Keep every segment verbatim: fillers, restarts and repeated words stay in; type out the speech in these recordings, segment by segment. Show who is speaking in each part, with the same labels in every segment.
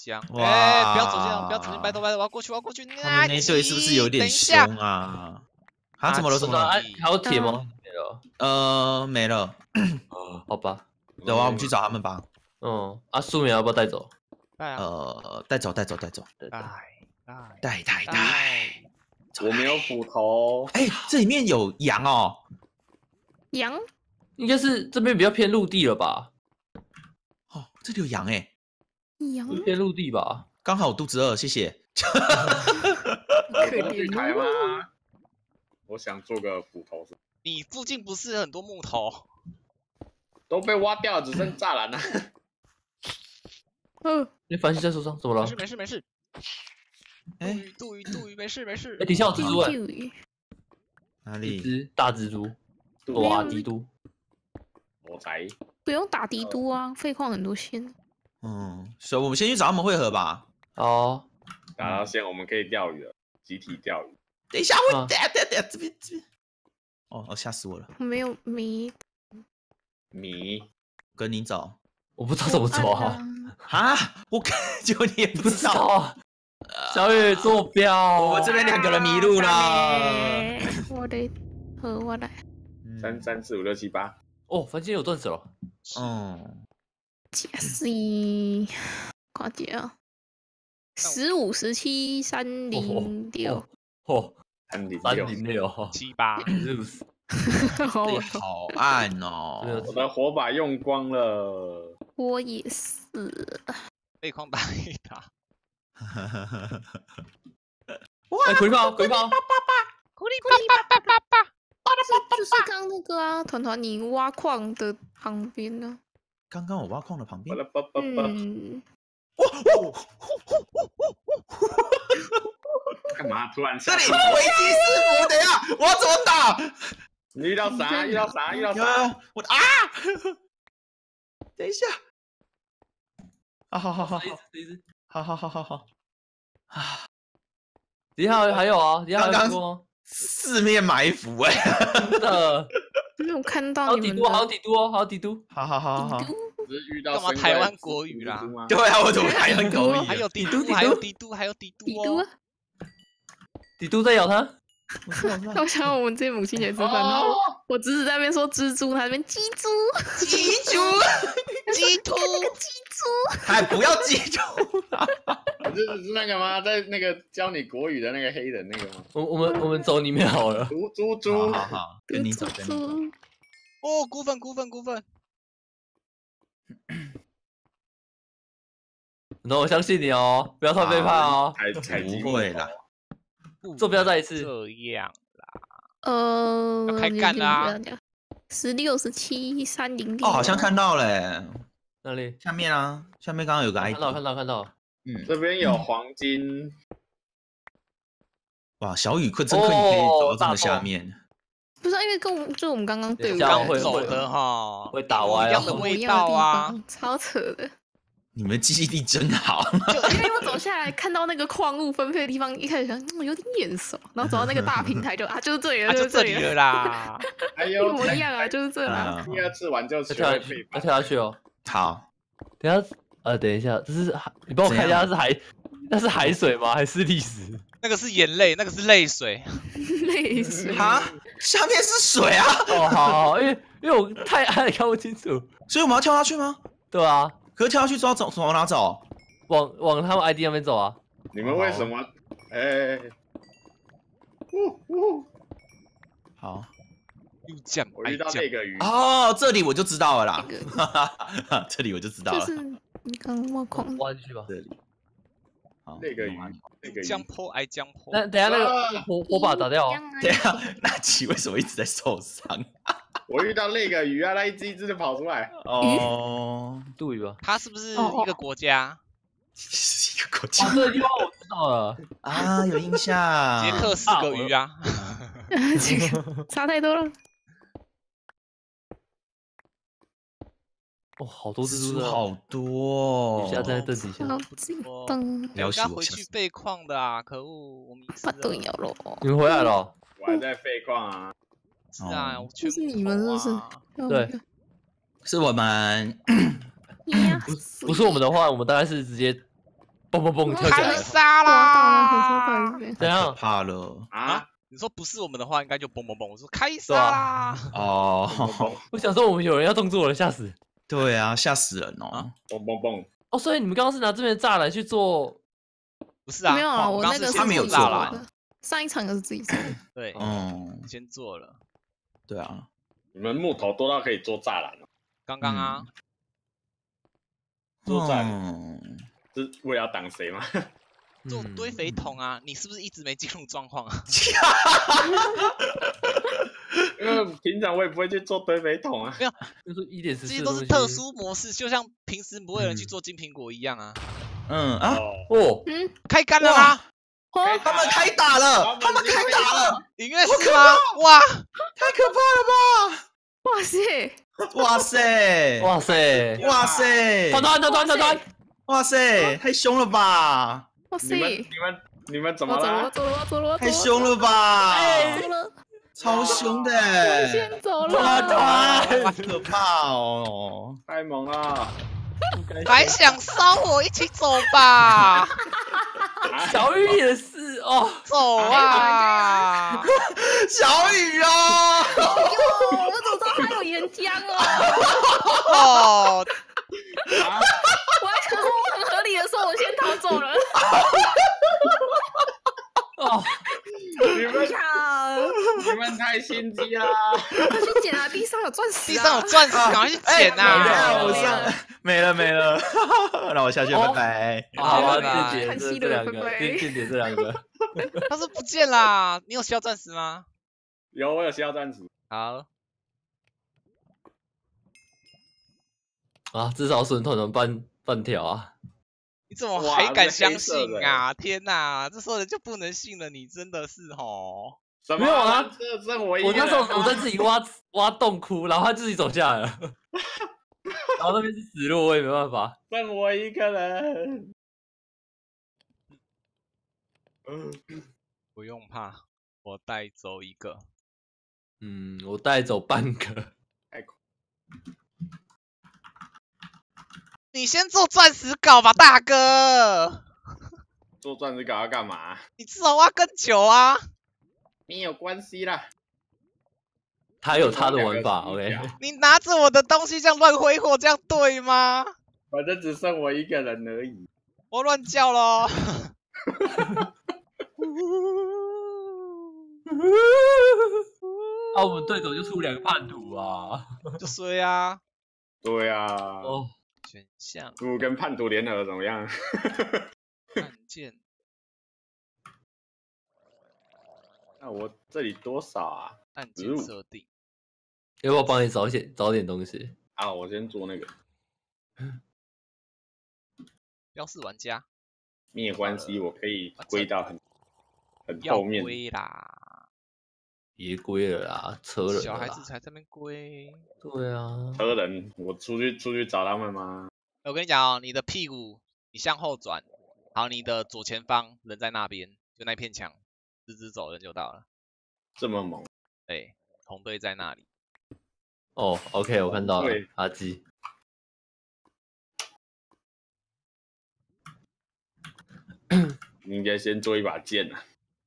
Speaker 1: 江。
Speaker 2: 哇
Speaker 1: 哎，不要走进，不要走进，拜托拜托，我要过去，我要过去。
Speaker 2: 他们那队是不是有点凶啊？啊，怎么了？怎么了？
Speaker 3: 还有铁吗？没了。
Speaker 2: 呃，没了。
Speaker 3: 哦，好吧。
Speaker 2: 走啊，我们去找他们吧。
Speaker 3: 嗯，啊，树苗要不要带走？
Speaker 2: 呃，带走，带走，带走。
Speaker 1: 带
Speaker 2: 带带带。
Speaker 4: 我没有斧头。
Speaker 2: 哎，这里面有羊哦。
Speaker 5: 羊？
Speaker 3: 应该是这边比较偏陆地了吧？
Speaker 2: 哦，这里有羊哎。
Speaker 5: 羊
Speaker 3: 偏陆地吧？
Speaker 2: 刚好我肚子饿，谢谢。
Speaker 5: 可
Speaker 4: 怜台吗？我想做个斧头。
Speaker 1: 你附近不是很多木头？
Speaker 4: 都被挖掉，只剩栅栏了。
Speaker 5: 嗯，
Speaker 3: 你繁星在手上，怎么了？
Speaker 1: 没事没事没事。
Speaker 2: 哎，
Speaker 1: 杜鱼杜鱼没事没事。
Speaker 3: 哎，底下有蜘蛛
Speaker 5: 哎。
Speaker 2: 哪里？
Speaker 3: 一只大蜘蛛。哇，帝都。
Speaker 4: 我才。
Speaker 5: 不用打帝都啊，废矿很多线。
Speaker 2: 嗯，所以我们先去找他们会合吧。
Speaker 3: 哦。
Speaker 4: 打到线，我们可以钓鱼了，集体钓鱼。
Speaker 2: 等一下，我等下等下这边这边。哦哦，吓死我了！
Speaker 5: 没有米。
Speaker 4: 米，
Speaker 2: 跟你走。
Speaker 3: 我不知道怎么走啊！
Speaker 2: 啊，我结果你也不知道
Speaker 3: 啊！小雨坐标，
Speaker 2: 我们这边两个人迷路了。
Speaker 5: 我的，和我来。
Speaker 4: 三三四五六七八。
Speaker 3: 哦，繁星有钻石了。
Speaker 2: 嗯。
Speaker 5: 假死，快点啊！十五、十七、三零六。
Speaker 3: 哦，
Speaker 4: 三零
Speaker 3: 三零六，
Speaker 1: 七八。
Speaker 2: 好暗哦！
Speaker 4: 我的火把用光了。
Speaker 5: 我也是。
Speaker 1: 被矿打一打。
Speaker 3: 哇！鬼炮！鬼炮！
Speaker 1: 咕哩叭叭叭叭叭！
Speaker 5: 就是刚那个啊，团团你挖矿的旁边呢。
Speaker 2: 刚刚我挖矿的旁边。
Speaker 5: 嗯。
Speaker 2: 哇哇！
Speaker 4: 干嘛？突然
Speaker 2: 这里危机四伏，等一下，我要怎么打？
Speaker 4: 你遇到啥？遇到啥？遇到啥？
Speaker 2: 我啊！等一下。啊，好好好好，好好好好好啊！
Speaker 3: 底下还有啊，底下还有吗？
Speaker 2: 四面埋伏哎，
Speaker 3: 真的。
Speaker 5: 没有看到你们
Speaker 3: 的。还有帝都哦，还有帝都，
Speaker 2: 好好好好。
Speaker 4: 只是遇到
Speaker 1: 干嘛台湾国语啦？
Speaker 2: 对啊，我怎么台湾国语？
Speaker 1: 还有帝都，还有帝都，还有帝都哦。
Speaker 3: 帝都在咬他。
Speaker 5: 我想我们这母亲节吃饭，然后我侄子在那边说蜘蛛，他那边鸡猪，
Speaker 2: 鸡猪，
Speaker 1: 鸡猪，
Speaker 5: 鸡猪，
Speaker 2: 还不要鸡猪啦！
Speaker 4: 是是那个吗？在那个教你国语的那个黑人那个吗？
Speaker 3: 我我们我们走里面好了。
Speaker 4: 猪猪猪，
Speaker 2: 好好，跟你走，跟你走。
Speaker 1: 哦，股份股份股份。
Speaker 3: 那我相信你哦，不要太背叛哦。
Speaker 4: 采采集
Speaker 2: 不会啦。
Speaker 3: 坐标再一次。
Speaker 1: 这样啦。
Speaker 5: 呃，
Speaker 1: 要开干啦！
Speaker 5: 十六、十七、三零六。
Speaker 2: 哦，好像看到了。
Speaker 3: 哪里？
Speaker 2: 下面啊，下面刚刚有个 I D。
Speaker 3: 看到看到看到。
Speaker 4: 嗯，这边有黄金。
Speaker 2: 哇，小雨困真困，你可以走到这么下面。
Speaker 5: 不是因为跟我们就我们刚刚队伍
Speaker 1: 刚走的哈，
Speaker 3: 会打歪
Speaker 1: 一样的味道啊，
Speaker 5: 超扯的。
Speaker 2: 你们记忆力真好。
Speaker 5: 因为我走下来看到那个矿物分配的地方，一开始想嗯有点眼熟，然后走到那个大平台就啊就是这里了，
Speaker 1: 就这里了啦。
Speaker 4: 哎呦，
Speaker 5: 一模一样啊，就是这啦。
Speaker 4: 第二次玩就
Speaker 3: 跳下去，要跳下去哦。
Speaker 2: 好，
Speaker 3: 等下呃等一下，这是你帮我看一下是海那是海水吗？还是历史？
Speaker 1: 那个是眼泪，那个是泪水。
Speaker 5: 泪水
Speaker 2: 啊，下面是水啊！
Speaker 3: 哦，好好，因为因为我太暗看不清楚，
Speaker 2: 所以我们要跳下去吗？
Speaker 3: 对啊，
Speaker 2: 可是跳下去之后走往哪走？
Speaker 3: 往往他们 I D 那边走啊。
Speaker 4: 你们为什么？哎，呜呜，
Speaker 2: 好，
Speaker 1: 又降，
Speaker 4: 我遇到那个鱼。
Speaker 2: 哦，这里我就知道了啦，这里我就知道了。
Speaker 5: 就是你刚挖矿
Speaker 3: 挖进去吧。
Speaker 2: 这里。好，
Speaker 4: 那个鱼，那个
Speaker 1: 江坡挨江坡。
Speaker 3: 那等下那个火火把打掉。
Speaker 2: 等下，那奇为什么一直在受伤？
Speaker 4: 我遇到那个鱼啊，它一只一只的跑出来。
Speaker 2: 哦，
Speaker 3: 杜鱼吧？
Speaker 1: 它是不是一个国家？
Speaker 2: 是一个国家。
Speaker 3: 这个地方我知道了
Speaker 2: 啊，有印象。
Speaker 1: 捷克四个鱼啊。
Speaker 5: 这个差太多了。
Speaker 3: 哦，好多蜘蛛的，
Speaker 2: 好多。
Speaker 3: 底下在凳底下。
Speaker 5: 好激动。
Speaker 2: 了解我
Speaker 1: 要回去废矿的啊！可恶，我迷失
Speaker 5: 把
Speaker 1: 了。
Speaker 5: 盾咬了。
Speaker 3: 你们回来了？
Speaker 4: 我还在废矿啊。
Speaker 1: 是啊，我
Speaker 5: 就是你们是不是？
Speaker 3: 对，
Speaker 2: 是我们。
Speaker 3: 不不是我们的话，我们大概是直接嘣嘣嘣跳起来
Speaker 1: 开
Speaker 3: 了，
Speaker 1: 杀
Speaker 5: 挖
Speaker 1: 啦！
Speaker 5: 到了，
Speaker 3: 怎样？
Speaker 2: 怕了
Speaker 4: 啊！
Speaker 1: 你说不是我们的话，应该就嘣嘣嘣。我说开
Speaker 3: 对
Speaker 1: 杀
Speaker 3: 啊
Speaker 1: 啦！
Speaker 2: 哦，
Speaker 3: 我想说我们有人要动作了，吓死！
Speaker 2: 对啊，吓死人哦！
Speaker 1: 啊
Speaker 4: 蹦蹦蹦！
Speaker 3: 哦，所以你们刚刚是拿这边的栅栏去做？
Speaker 1: 不是啊，
Speaker 5: 没有啊，
Speaker 1: 我
Speaker 5: 我那个是
Speaker 1: 刚刚是先
Speaker 2: 他们有
Speaker 5: 自己做
Speaker 2: 做啊
Speaker 5: 的，上一场也是自己做的。
Speaker 1: 对，
Speaker 2: 嗯，
Speaker 1: 先做了。
Speaker 2: 对啊，
Speaker 4: 你们木头多到可以做栅栏了，
Speaker 1: 刚刚啊，
Speaker 4: 做栅栏
Speaker 2: 嗯，
Speaker 4: 是为了要挡谁吗？
Speaker 1: 做
Speaker 3: 嗯
Speaker 1: 堆肥桶啊，你是不是一直没进入状况啊？
Speaker 4: 因为平常我也不会去做堆肥桶啊。
Speaker 3: 就是一点十
Speaker 1: 这
Speaker 3: 四的东西
Speaker 1: 些都是特殊模式，就像平时不会有人去
Speaker 3: 嗯
Speaker 1: 做金苹果一样啊。
Speaker 2: 嗯啊，
Speaker 4: 哦，
Speaker 3: 哦，
Speaker 5: 嗯，
Speaker 1: 开干了吗？
Speaker 5: 哦，
Speaker 2: 他们开打了，他们开打了，
Speaker 1: 音乐是吗？哇，
Speaker 2: 太可怕了
Speaker 5: 哇塞，
Speaker 2: 吧！哇塞，
Speaker 3: 哇塞！
Speaker 2: 哇塞，
Speaker 3: 团团团团团团！
Speaker 2: 哇塞，太凶了吧！
Speaker 5: 哇塞
Speaker 4: 你，们你们你们怎么
Speaker 5: 我走了，我
Speaker 4: 了？
Speaker 5: 走了，我走了，我走了，
Speaker 2: 太凶了吧！
Speaker 5: 走了，
Speaker 2: 超凶的，
Speaker 5: 我先走
Speaker 3: 团
Speaker 5: 了。
Speaker 3: 团
Speaker 2: 好可怕哦！
Speaker 4: 太猛了！
Speaker 1: 还想烧我一起走吧，
Speaker 3: 小雨也是哦，
Speaker 1: 走啊！
Speaker 2: 小雨哦，
Speaker 5: 哟，我怎么知道他有岩浆哦？
Speaker 1: 哦，
Speaker 5: 我还想说我很合理的说，我先逃走了。
Speaker 3: 哦，
Speaker 4: 你们
Speaker 5: 呀，
Speaker 4: 你们太心机啦！
Speaker 5: 快去捡啊！地上有钻石啊，
Speaker 1: 地上有钻石，赶快去捡
Speaker 2: 没了，
Speaker 1: 啊！
Speaker 2: 我上没了没了，那我下去，拜拜。
Speaker 3: 好吧，
Speaker 1: 拜拜
Speaker 3: 间谍
Speaker 5: 看戏
Speaker 3: 这这两个，
Speaker 5: 了拜拜
Speaker 3: 间间谍这两个，
Speaker 1: 他是不见啦，你有需要钻石吗？
Speaker 4: 有我有需要钻石，
Speaker 1: 好，
Speaker 3: 啊，至少损团团半半条啊！
Speaker 1: 你怎么
Speaker 4: 哇
Speaker 1: 还敢相
Speaker 4: 这黑色的
Speaker 1: 信啊？天哪，这时候人就不能信了，你真的是吼。
Speaker 4: 什么
Speaker 3: 没有啊
Speaker 4: 蓝色剩我一个
Speaker 3: 我那时候
Speaker 4: 人啊
Speaker 3: 我在自己挖挖洞窟，然后他自己走下来了，然后那边是死路，我也没办法。
Speaker 4: 剩我一个人。
Speaker 1: 不用怕，我带走一个。
Speaker 3: 嗯，我带走半个。
Speaker 1: 你先做钻石镐吧，大哥。
Speaker 4: 做钻石镐要干嘛？
Speaker 1: 你至少挖更久啊。
Speaker 4: 没有关系啦，
Speaker 3: 他有他的玩法，OK。
Speaker 1: 你拿着我的东西这样乱挥霍，这样对吗？
Speaker 4: 反正只剩我一个人而已。
Speaker 1: 我乱叫咯。
Speaker 3: 啊，我们对手就出两个叛徒啊！
Speaker 1: 就衰啊。
Speaker 4: 对啊，
Speaker 3: 哦，
Speaker 1: 选项
Speaker 4: 如果跟叛徒联合怎么样？
Speaker 1: 按键。
Speaker 4: 那我这里多少啊？
Speaker 1: 按键设定。
Speaker 3: 要不要帮你找点找点东西？
Speaker 4: 啊，我先做那个。
Speaker 1: 标示玩家。
Speaker 4: 没有关系，我可以归到很很
Speaker 1: 要
Speaker 4: 后面。
Speaker 1: 归啦。
Speaker 3: 别归了啦，车人了啦。
Speaker 1: 小孩子才在那边归。
Speaker 3: 对啊。
Speaker 4: 车人，我出去出去找他们吗？
Speaker 1: 我跟你讲哦，你的屁股你向后转，好，你的左前方人在那边，就那片墙，直直走人就到了。
Speaker 4: 这么猛？
Speaker 1: 对，红队在那里。
Speaker 3: 哦 ，OK， 我看到了
Speaker 4: 对，
Speaker 3: 阿基。
Speaker 4: 你应该先做一把剑啊。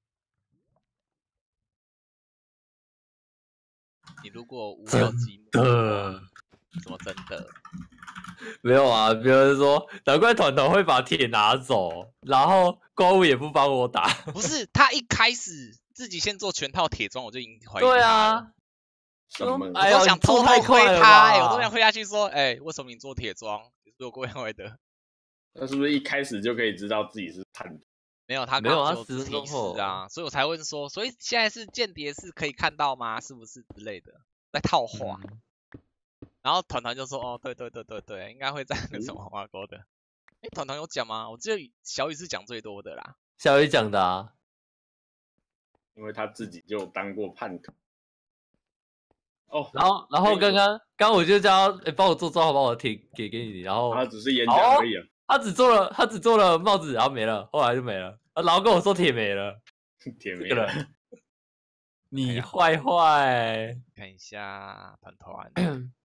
Speaker 1: 你如果无聊寂寞，
Speaker 3: 的。
Speaker 1: 怎么真的？
Speaker 3: 没有啊，别人说难怪团团会把铁拿走，然后怪物也不帮我打。
Speaker 1: 不是，他一开始自己先做全套铁装，我就已经怀疑他了。
Speaker 3: 对啊，
Speaker 4: 什么？
Speaker 3: 哎呦
Speaker 1: 我都想
Speaker 3: 你做太
Speaker 1: 偷偷
Speaker 3: 快了
Speaker 1: 挥他、欸，
Speaker 3: 吧
Speaker 1: 我都想挥下去说，哎、欸，为什么你做铁装？你是有过意外的？
Speaker 4: 那是不是一开始就可以知道自己是叛徒？
Speaker 1: 没有，他
Speaker 3: 没有
Speaker 1: 刚刚
Speaker 3: 他十分
Speaker 1: 就提示
Speaker 3: 钟后
Speaker 1: 啊，所以我才问说，所以现在是间谍是可以看到吗？是不是之类的，在套话。
Speaker 3: 嗯
Speaker 1: 然后团团就说，哦，对对对对对，应该会在那什么黄花沟的。哎、团团有讲吗？我记得小雨是讲最多的啦。
Speaker 3: 小雨讲的啊。
Speaker 4: 因为他自己就当过叛徒。哦，
Speaker 3: 然后，然后刚刚刚我就叫他，哎、帮我做账号，把我铁给给你，然后
Speaker 4: 他只是演讲而已啊。
Speaker 3: 他只做了，他只做了帽子，然后没了，后来就没了，然后跟我说铁没了，
Speaker 4: 铁没
Speaker 3: 这个
Speaker 4: 了。
Speaker 3: 人，你坏坏，
Speaker 1: 看一下团团，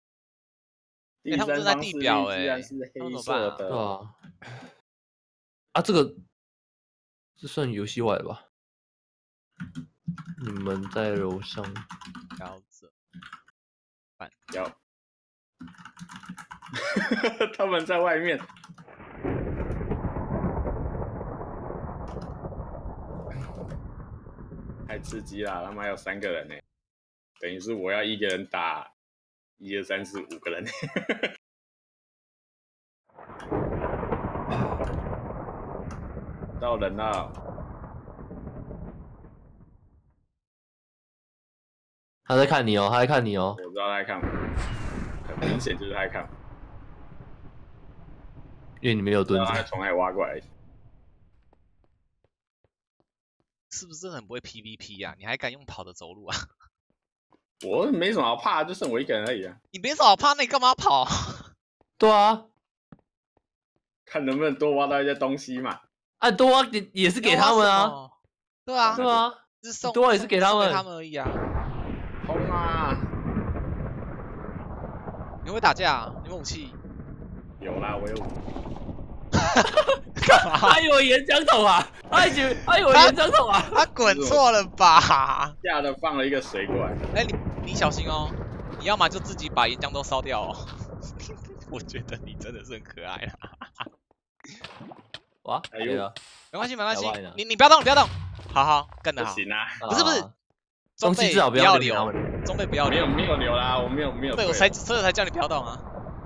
Speaker 4: 第
Speaker 1: 他们
Speaker 4: 三
Speaker 1: 都在地
Speaker 4: 方势力
Speaker 1: 表欸
Speaker 4: 居然是黑色
Speaker 1: 那怎么办啊
Speaker 3: 对
Speaker 4: 的。
Speaker 3: 啊， 啊，这个这算游戏外了吧？你们在楼上，
Speaker 1: 标着，
Speaker 4: 有，他们在外面。太刺激了，他们还有三个人呢，等于是我要一个人打一二三四五个人。到人了，
Speaker 3: 他在看你哦，他在看你哦。
Speaker 4: 我知道他在看我，很明显就是他在看我，
Speaker 3: 因为你没有蹲着。
Speaker 4: 然后他从海挖过来。
Speaker 1: 是不是真的很不会 P V P 呀、啊？你还敢用跑的走路啊？
Speaker 4: 我没什么好怕，就剩我一个人而已啊。
Speaker 1: 你没什么好怕，那你干嘛跑？
Speaker 3: 对啊，
Speaker 4: 看能不能多挖到一些东西嘛。
Speaker 3: 啊多啊也也是给他们啊。
Speaker 1: 对啊，
Speaker 3: 对啊，
Speaker 1: 是送
Speaker 3: 多也是给他们，
Speaker 1: 给他们而已啊。
Speaker 4: 冲啊！
Speaker 1: 你会打架、啊？你有武器？
Speaker 4: 有啦，我有。
Speaker 1: 干嘛？
Speaker 3: 他以为岩浆桶啊，他以为他以为岩浆桶啊，
Speaker 1: 他滚错了吧？
Speaker 4: 吓得放了一个水过来。
Speaker 1: 哎、欸，你你小心哦！你要么就自己把岩浆都烧掉哦。我觉得你真的是很可爱啦。
Speaker 3: 哇，
Speaker 4: 哎呦，
Speaker 1: 没关系没关系
Speaker 3: 小歪，
Speaker 1: 你你不要动你不要动，好好干得好。
Speaker 4: 不行啊！
Speaker 1: 不是不是，装
Speaker 3: 东西
Speaker 1: 备
Speaker 3: 至少不
Speaker 1: 要留
Speaker 3: 要留，
Speaker 1: 装备不要留。
Speaker 4: 没有没有留啦，我没有没有。
Speaker 1: 对，我才所以才叫你不要动啊。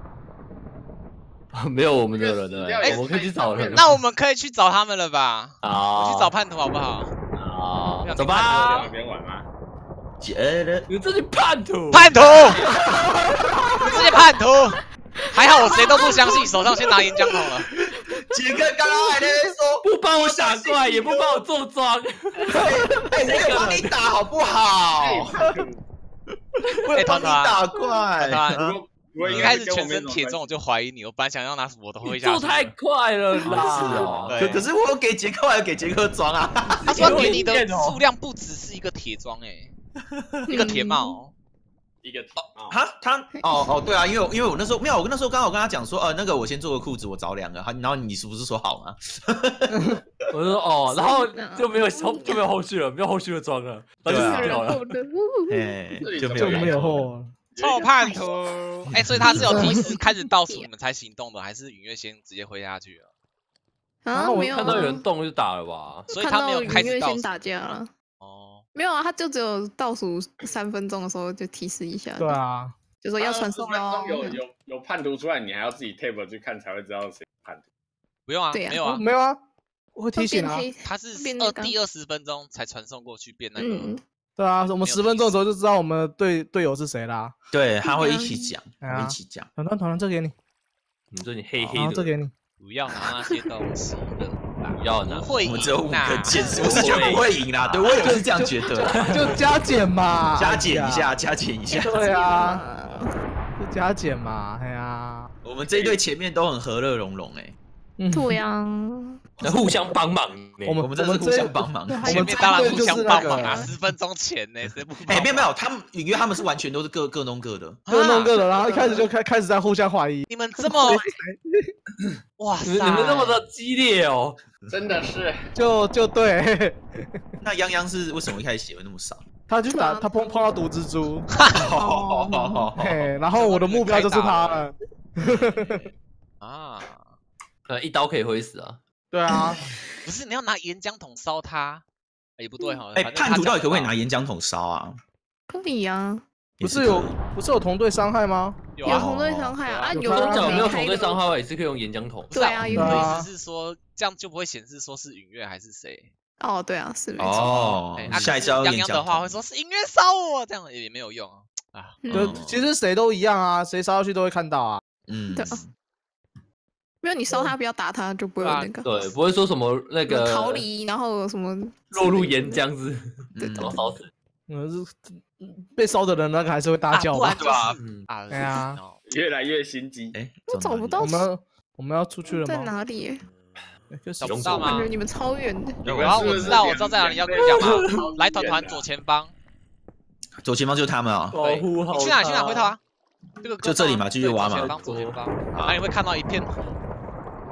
Speaker 3: 没有我们的人了，
Speaker 4: 哎
Speaker 3: 我们可以去找人。
Speaker 1: 那我们可以去找他们了吧？
Speaker 3: 啊，
Speaker 1: 我去找叛徒好不好？
Speaker 3: 啊，
Speaker 1: 走
Speaker 3: 走吧。
Speaker 4: 那边玩吗？
Speaker 2: 觉得
Speaker 3: 你这些叛徒，
Speaker 1: 叛徒，你这些叛徒，还好我谁都不相信，手上先拿岩浆桶了。
Speaker 2: 杰哥刚刚还在那边说
Speaker 3: 不帮我打怪，也不帮我做装，
Speaker 2: 哎，我有帮你打好不好？我有帮你打怪。
Speaker 1: 团
Speaker 4: 我
Speaker 1: 一开始全身铁中，我就怀疑你。我本来想要拿我的挥下去。
Speaker 3: 做太快了啦！
Speaker 2: 是哦，可可是我有给杰克，我有给杰克装啊。
Speaker 1: 他说给你的数量不只是一个铁装哎，一个铁帽。
Speaker 4: 一个
Speaker 2: 哦，他他哦哦对啊，因为因为我那时候没有，我那时候刚好跟他讲说，呃，那个我先做个裤子，我找两个，然后你是不是说好吗？
Speaker 3: 我就说哦，然后就没有后就没有后续了，没有后续的装了，然后就死掉了。
Speaker 2: 哎，就
Speaker 4: 就
Speaker 2: 没有后。
Speaker 1: 臭叛徒！哎、欸，所以他是有提示开始倒数你们才行动的，还是允月先直接挥下去了？
Speaker 5: 啊，没有、啊，
Speaker 3: 看到有人动就打了吧？
Speaker 1: 所以他没有开始倒数。
Speaker 5: 先打架了。
Speaker 1: 哦，
Speaker 5: 没有啊，他就只有倒数三分钟的时候就提示一下。
Speaker 2: 对啊，
Speaker 5: 就说要传送喽。
Speaker 4: 有有有叛徒出来，你还要自己 tab 去看才会知道谁叛徒。
Speaker 1: 不用啊，
Speaker 5: 对啊
Speaker 1: 没有啊，
Speaker 2: 没有啊，我会提醒啊。
Speaker 1: 他是二第二十分钟才传送过去变那个。
Speaker 5: 嗯
Speaker 2: 对啊，我们十分钟的时候就知道我们队队友是谁啦。
Speaker 6: 对，他会一起讲，
Speaker 2: 啊、
Speaker 6: 一起讲。
Speaker 2: 团团团，这给你。
Speaker 3: 你说你黑黑的，
Speaker 2: 这给你。
Speaker 1: 不要拿那些东西了，
Speaker 3: 不要拿。
Speaker 1: 会赢，
Speaker 6: 我们只有五个剑士，我是觉得不会赢啦。对我也是这样觉得，
Speaker 2: 就加减嘛，
Speaker 6: 加减一下，加减一下。
Speaker 2: 对啊，就加减嘛，哎呀。
Speaker 6: 我们这一队前面都很和乐融融，哎。
Speaker 5: 对呀，
Speaker 3: 互相帮忙。
Speaker 6: 我们我们真的是互相帮忙。
Speaker 1: 前面当然互相帮忙啊，十分钟前呢，谁不？
Speaker 6: 哎，没有没有，他们隐约他们是完全都是各各弄各的，
Speaker 2: 各弄各的，然后一开始就开开始在互相怀疑。
Speaker 1: 你们这么，哇塞，
Speaker 3: 你们那么的激烈哦，
Speaker 4: 真的是，
Speaker 2: 就就对。
Speaker 6: 那泱泱是为什么一开始血会那么少？
Speaker 2: 他去打，他碰碰到毒蜘蛛。
Speaker 6: 哦，
Speaker 2: 嘿，然后我的目标就是他了。
Speaker 1: 啊。
Speaker 3: 呃，一刀可以挥死啊！
Speaker 2: 对啊，
Speaker 1: 不是你要拿岩浆桶烧它，也不对哈。
Speaker 6: 哎，叛徒到底可不可以拿岩浆桶烧啊？
Speaker 5: 可以啊。
Speaker 2: 不是有不是有同队伤害吗？
Speaker 1: 有
Speaker 5: 有同队伤害啊！有
Speaker 3: 的讲没有同队伤害也是可以用岩浆桶。
Speaker 5: 对啊，
Speaker 1: 我的意思是说，这样就不会显示说是允月还是谁。
Speaker 5: 哦，对啊，是没错。
Speaker 6: 哦，下一次要
Speaker 1: 泱泱的话会说是允月烧我，这样也没有用啊。
Speaker 2: 对，其实谁都一样啊，谁烧下去都会看到啊。
Speaker 6: 嗯。
Speaker 5: 对啊。没有你烧他，不要打他，就不会有那个。
Speaker 3: 对，不会说什么那个
Speaker 5: 逃离，然后什么
Speaker 3: 落入岩浆子，
Speaker 5: 对，
Speaker 3: 怎么烧死？
Speaker 2: 嗯，是被烧的人那个还是会大叫吧？
Speaker 1: 对吧？
Speaker 2: 嗯，对啊，
Speaker 4: 越来越心机。
Speaker 6: 哎，
Speaker 5: 我找不到。
Speaker 2: 我们我们要出去了吗？
Speaker 5: 在哪里？
Speaker 1: 找不到吗？
Speaker 5: 感觉你们超远的。
Speaker 1: 然后我知道，我知道在哪里，要跟你讲吗？来团团左前方，
Speaker 6: 左前方就是他们啊。
Speaker 3: 保护好。
Speaker 1: 你去哪？去哪？回头啊！这个
Speaker 6: 就这里嘛，继续挖嘛。
Speaker 1: 左前方，左前方，然后你会看到一片。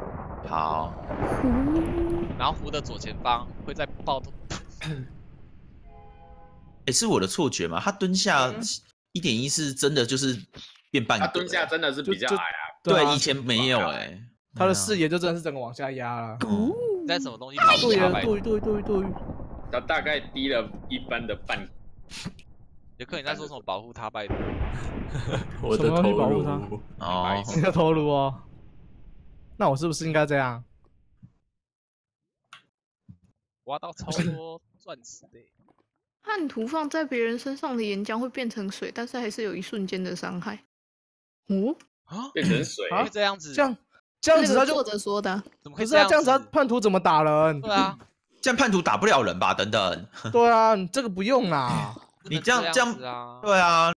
Speaker 2: 好，
Speaker 1: 然后湖的左前方会在爆头。
Speaker 2: 哎，是我的错觉吗？他蹲下一点一是真的就是变半个。
Speaker 4: 他蹲下真的是比较矮啊。
Speaker 2: 对，以前没有哎。
Speaker 7: 他的视野就真的是整个往下压了。
Speaker 1: 在什么东西保护他呗？
Speaker 7: 对对对对。
Speaker 4: 他大概低了一般的半。
Speaker 1: 有可能在说什么保护他拜托？
Speaker 3: 我的头颅
Speaker 2: 哦，
Speaker 7: 你的头颅哦。那我是不是应该这样？
Speaker 1: 挖到超多钻石的。
Speaker 5: 叛徒放在别人身上的岩浆会变成水，但是还是有一瞬间的伤害。哦，
Speaker 1: 啊，
Speaker 4: 变成水
Speaker 1: 啊，这样子，
Speaker 7: 这样这样子他就
Speaker 5: 作者说的，
Speaker 1: 怎么可以
Speaker 7: 可是他这样子，
Speaker 1: 子？
Speaker 7: 他叛徒怎么打人？
Speaker 1: 对啊，
Speaker 2: 这样叛徒打不了人吧？等等。
Speaker 7: 对啊，你这个不用啦。
Speaker 2: 你这样这样
Speaker 1: 啊，
Speaker 2: 对啊，